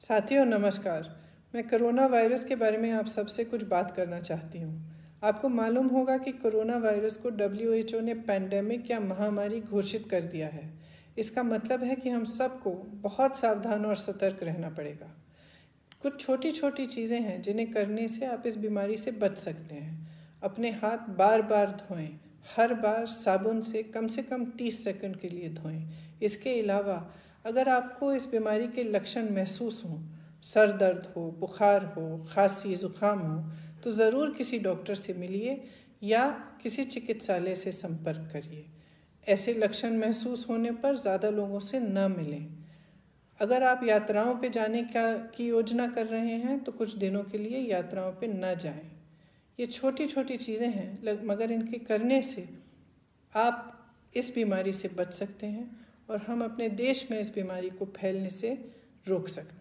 साथियों नमस्कार। मैं कोरोना वायरस के बारे में आप सबसे कुछ बात करना चाहती हूँ। आपको मालूम होगा कि कोरोना वायरस को WHO ने पैंडेमिक या महामारी घोषित कर दिया है। इसका मतलब है कि हम सबको बहुत सावधान और सतर्क रहना पड़ेगा। कुछ छोटी छोटी चीज़ें हैं जिन्हें करने से आप इस बीमारी से बच सकते हैं। अपने हाथ बार बार धोएं, हर बार साबुन से कम 30 सेकंड के लिए धोएं। इसके अलावा अगर आपको इस बीमारी के लक्षण महसूस हों, सर दर्द हो, बुखार हो, खांसी जुकाम हो, तो ज़रूर किसी डॉक्टर से मिलिए या किसी चिकित्सालय से संपर्क करिए। ऐसे लक्षण महसूस होने पर ज़्यादा लोगों से न मिलें। अगर आप यात्राओं पे जाने की योजना कर रहे हैं तो कुछ दिनों के लिए यात्राओं पे न जाएं। ये छोटी छोटी चीज़ें हैं, मगर इनके करने से आप इस बीमारी से बच सकते हैं और हम अपने देश में इस बीमारी को फैलने से रोक सकते हैं।